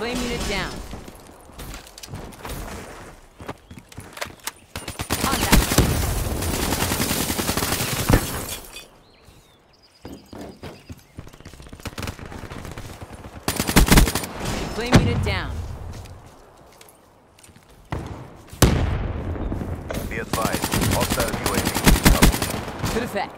Flame unit down. Contact. Flame unit down. Be advised, hostile UAV up. Good effect.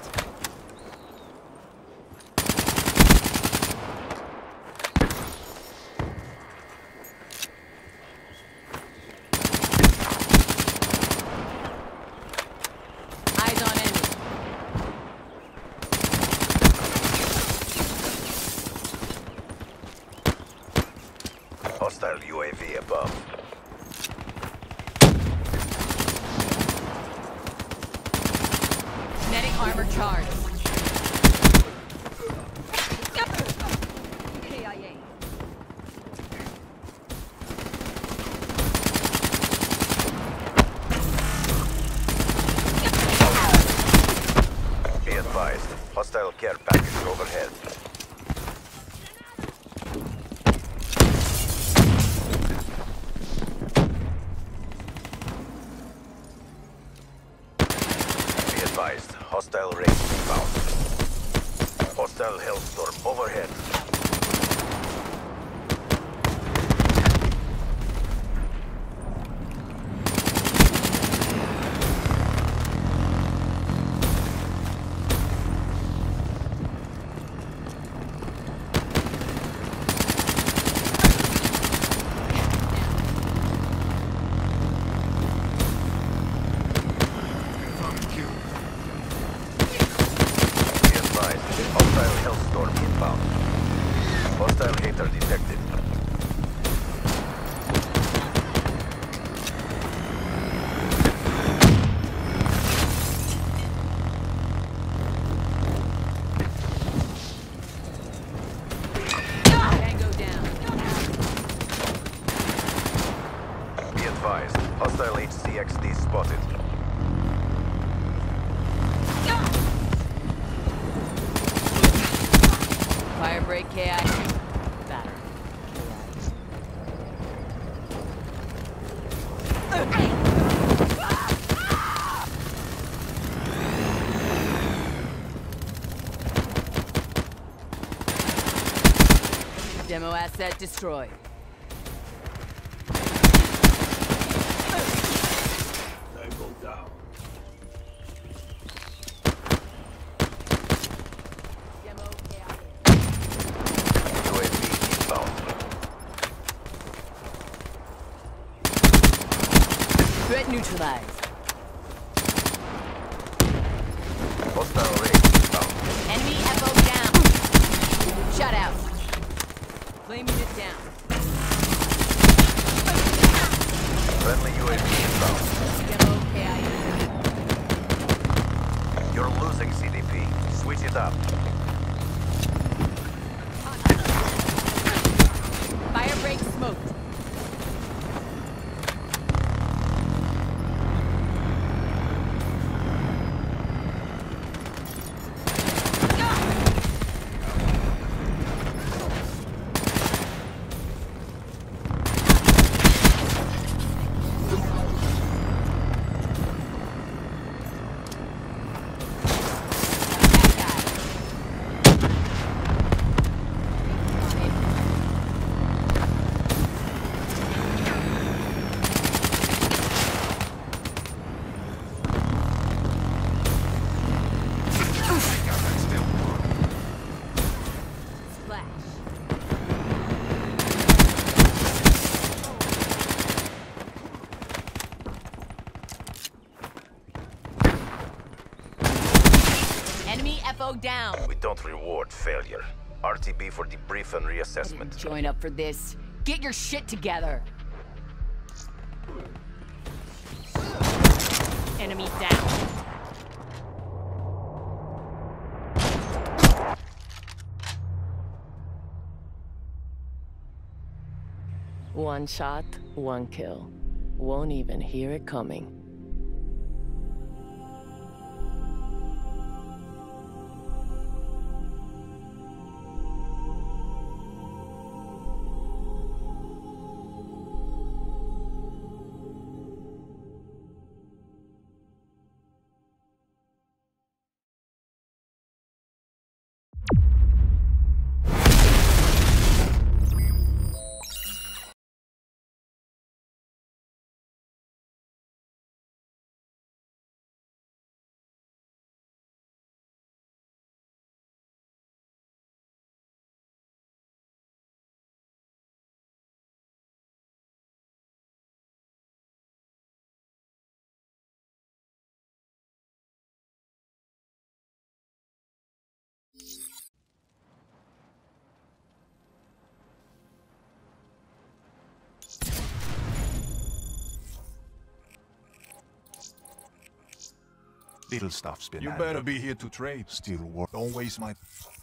Eyes on enemy. Hostile UAV above. Kinetic armor charged. KIA. Be advised, hostile care package overhead. Be advised, hostile raid inbound. Hostile hellstorm overhead. Be advised, hostile hellstorm inbound. Hostile hater detected. Tango down. Be advised, hostile HCXD spotted. Firebreak KI. Batter. Demo asset destroyed. Demo KI. UAV inbound. Threat neutralized. Hostile raid inbound. Enemy FO down. Shut out. Flame unit down. Friendly UAV inbound. Demo KI. You're losing CDP. Switch it up. Firebreak smoked. Enemy FO down. We don't reward failure. RTB for debrief and reassessment. Join up for this. Get your shit together. Enemy down. One shot, one kill. Won't even hear it coming. Little stuff's been You handled. better be here to trade. Still work. Don't waste my...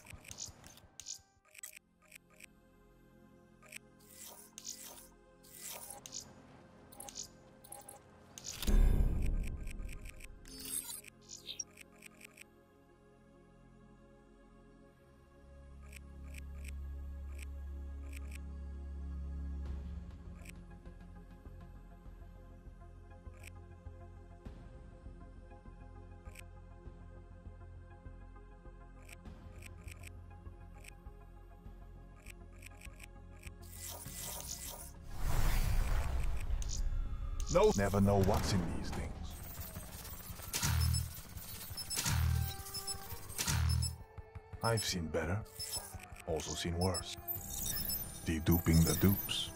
No, never know what's in these things. I've seen better, also seen worse. De-duping the dupes.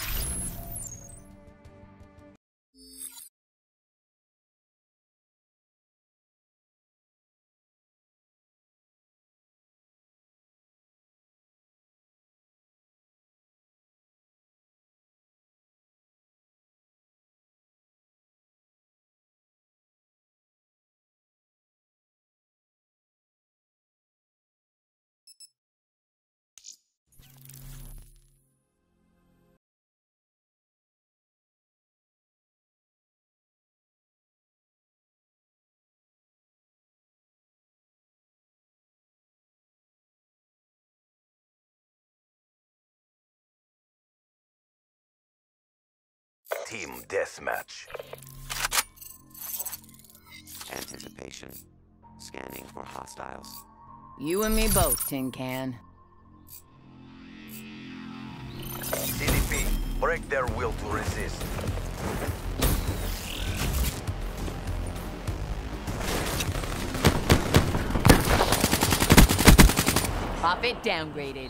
Team deathmatch. Anticipation. Scanning for hostiles. You and me both, Tin Can. CDP, break their will to resist. Prophet downgraded.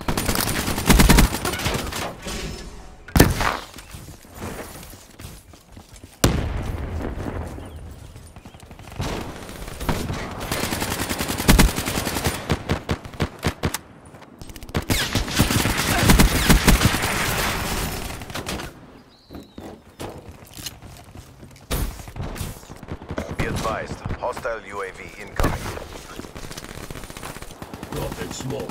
Be advised, hostile UAV incoming. Prophet smoke.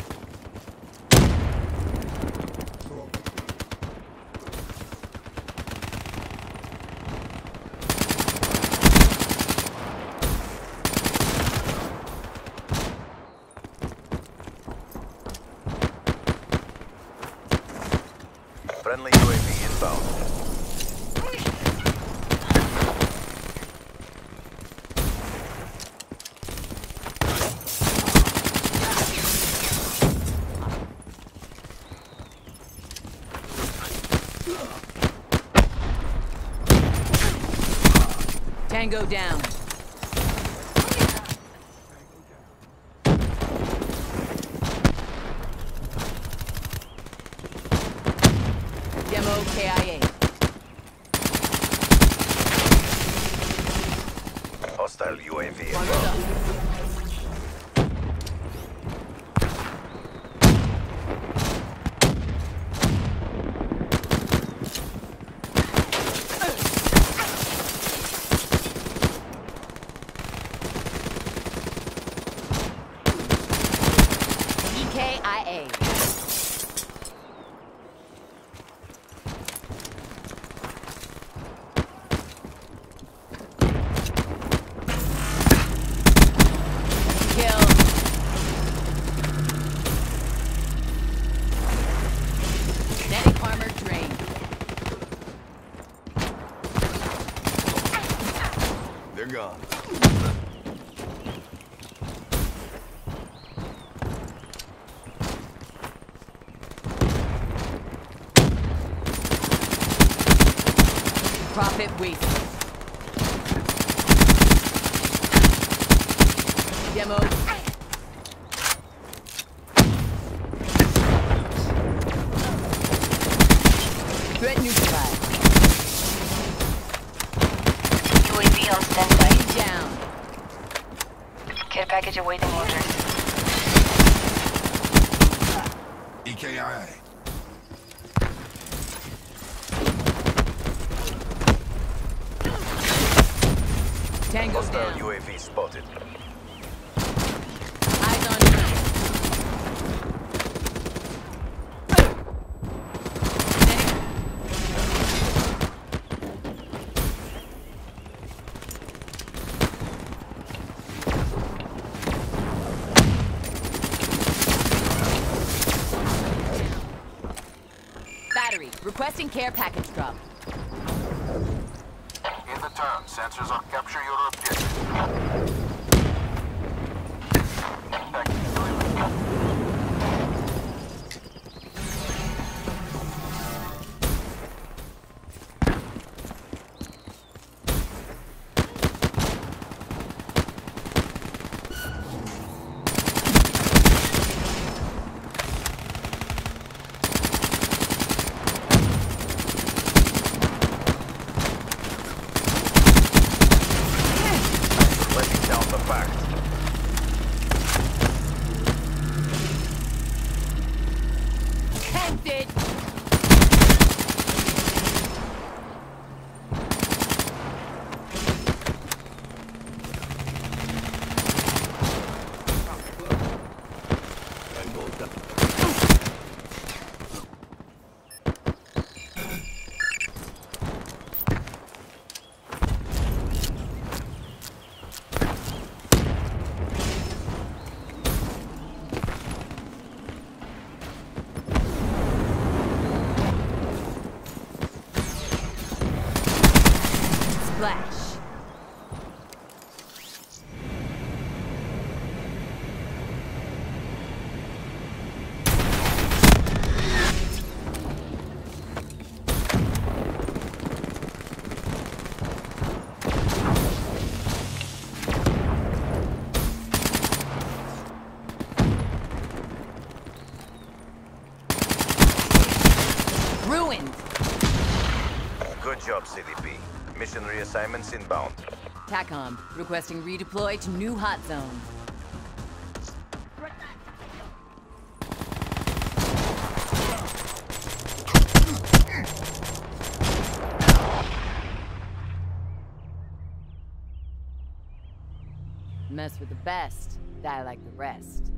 Friendly UAV inbound. Tango down. Demo KIA. Hostile UAV Bunched inbound. up. EKIA. Kill. Static armor drained. They're gone. Profit waste. Demo. Threat neutralized. UAV on standby. Down. Care package awaiting orders. EKIA. Tango Hostile down. UAV spotted. Eyes on me. Battery, requesting care package drop. In the turn, sensors will capture your objective. Package delivered. Letting down the fact. Tempted! Splash. Ruined. Good job, CDP. Mission reassignments inbound. TACOM, requesting redeploy to new hot zone. Mess with the best, die like the rest.